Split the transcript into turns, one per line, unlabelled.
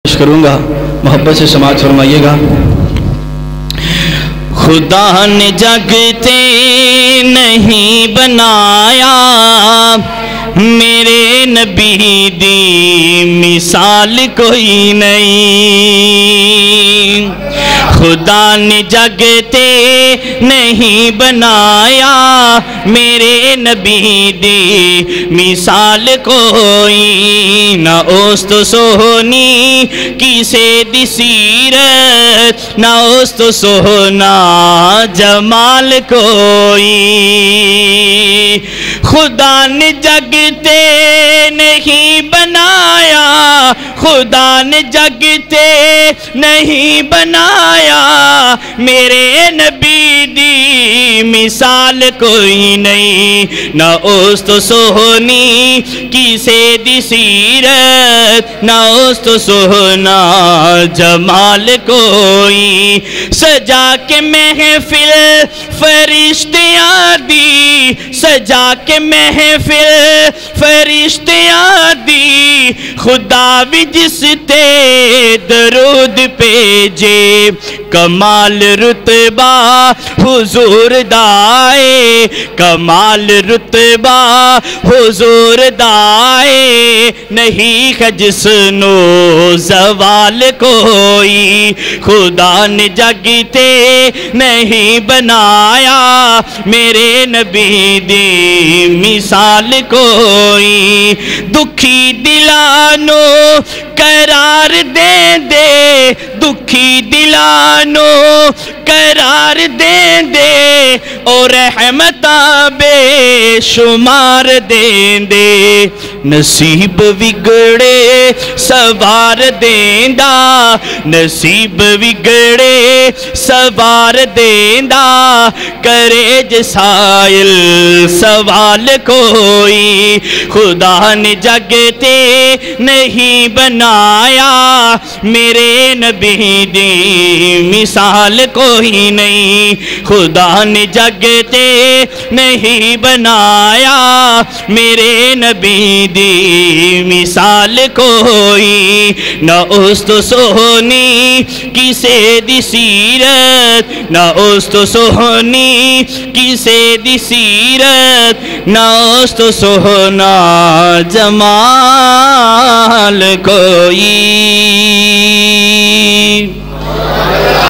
کروں گا، محبت سے سماعت فرمائیے گا۔ خدا نے جگتے نہیں بنایا، میرے نبی دی مثال کوئی نہیں۔ خدا نے جگتے نہیں بنایا، میرے نبی دی مثال کوئی نہ۔ اوست سونی کسے دی سیرت، نہ اوست سونا جمال کوئی۔ خدا نے جگتے نہیں بنایا، خدا نے جگتے نہیں بنایا، میرے نبی دی مثال کوئی نہیں۔ نہ اوست سونی کسے دی سیرت، نہ اوست سونا جمال کوئی۔ سجا کے محفل فرشتیاں دی، سجا کے محفل فرشتیاں دی، خدا بھی جس تے درود بھیجے۔ کمال رتبہ حضور دائے، کمال رتبہ حضور دائے، نہیں ہے جسنو زوال کوئی۔ خدا نے جگتے نہیں بنایا، میرے نبی دی مثال کوئی۔ دکھی دلانو قرار دے دے، دکھی دلانو قرار دے دے، اور رحمتاں بے شمار دے دے۔ نصیب وگڑے سوار دیندہ، نصیب وگڑے سوار دیندہ، کرے جسائل سوال کوئی۔ خدا نے جگتے نہیں بنایا، میرے نبی دی مثال کوئی نہیں۔ خدا نے جگتے نہیں بنایا، میرے نبی دی مثال کوئی۔ نہ اوست سونی کسے دی سیرت، نہ اوست سونی کسے دی سیرت، نہ اوست سونا جمال کوئی۔